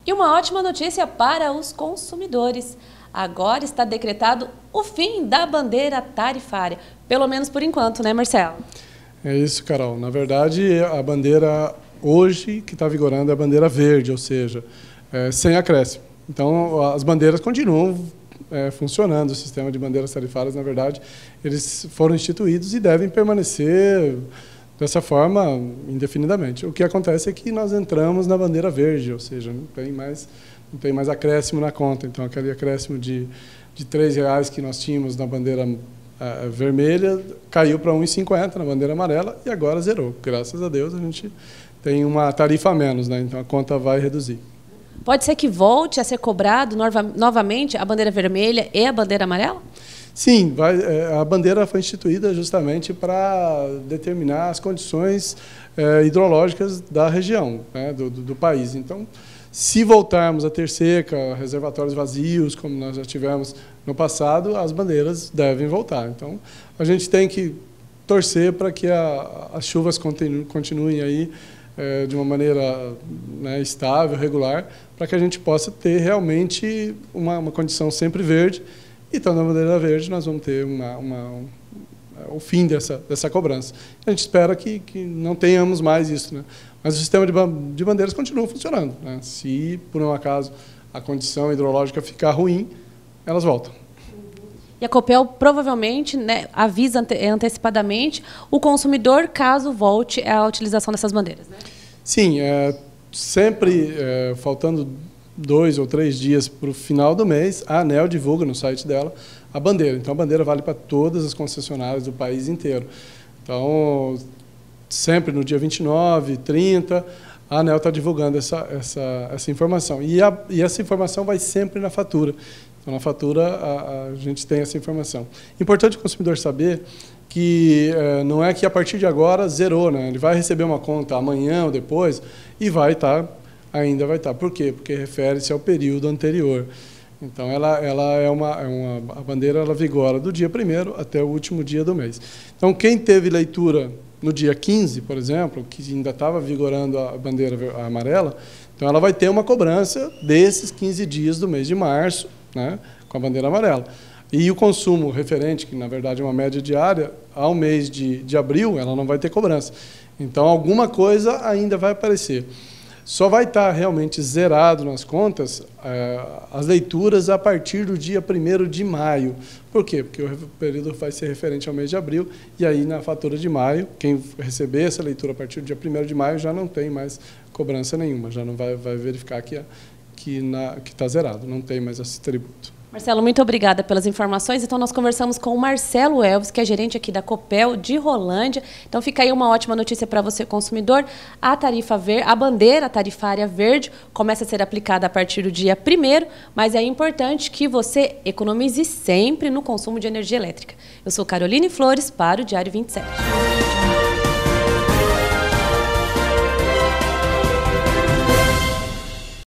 E uma ótima notícia para os consumidores. Agora está decretado o fim da bandeira tarifária, pelo menos por enquanto, né, Marcelo? É isso, Carol. Na verdade, a bandeira hoje que está vigorando é a bandeira verde, ou seja, sem acréscimo. Então, as bandeiras continuam funcionando, o sistema de bandeiras tarifárias, na verdade, eles foram instituídos e devem permanecer dessa forma indefinidamente. O que acontece é que nós entramos na bandeira verde, ou seja, não tem mais acréscimo na conta. Então, aquele acréscimo de R$3 que nós tínhamos na bandeira vermelha caiu para R$1,50 na bandeira amarela e agora zerou. Graças a Deus a gente tem uma tarifa a menos, né? Então a conta vai reduzir. Pode ser que volte a ser cobrado novamente a bandeira vermelha e a bandeira amarela? Sim, a bandeira foi instituída justamente para determinar as condições hidrológicas da região, né, do país. Então, se voltarmos a ter seca, reservatórios vazios, como nós já tivemos no passado, as bandeiras devem voltar. Então, a gente tem que torcer para que as chuvas continuem aí de uma maneira, né, estável, regular, para que a gente possa ter realmente uma condição sempre verde. Então, na bandeira verde, nós vamos ter o fim dessa cobrança. A gente espera que não tenhamos mais isso, né? Mas o sistema de bandeiras continua funcionando, né? Se, por um acaso, a condição hidrológica ficar ruim, elas voltam. E a Copel provavelmente, né, avisa antecipadamente o consumidor caso volte à utilização dessas bandeiras, né? Sim, sempre faltando 2 ou 3 dias para o final do mês, a ANEEL divulga no site dela a bandeira. Então, a bandeira vale para todas as concessionárias do país inteiro. Então, sempre no dia 29, 30, a ANEEL está divulgando essa informação. E essa informação vai sempre na fatura. Então, na fatura, a gente tem essa informação. Importante o consumidor saber que não é que a partir de agora zerou, né? Ele vai receber uma conta amanhã ou depois e ainda vai estar. Por quê? Porque refere-se ao período anterior. Então, a bandeira ela vigora do dia 1º até o último dia do mês. Então, quem teve leitura no dia 15, por exemplo, que ainda estava vigorando a bandeira amarela, então ela vai ter uma cobrança desses 15 dias do mês de março, né, com a bandeira amarela. E o consumo referente, que na verdade é uma média diária, ao mês de abril, ela não vai ter cobrança. Então, alguma coisa ainda vai aparecer. Só vai estar realmente zerado nas contas as leituras a partir do dia 1º de maio. Por quê? Porque o período vai ser referente ao mês de abril, e aí na fatura de maio, quem receber essa leitura a partir do dia 1º de maio já não tem mais cobrança nenhuma, já não vai verificar que está zerado, não tem mais esse tributo. Marcelo, muito obrigada pelas informações. Então, nós conversamos com o Marcelo Elvis, que é gerente aqui da Copel de Rolândia. Então, fica aí uma ótima notícia para você, consumidor. A bandeira tarifária verde começa a ser aplicada a partir do dia 1º, mas é importante que você economize sempre no consumo de energia elétrica. Eu sou Caroline Flores, para o Diário 27.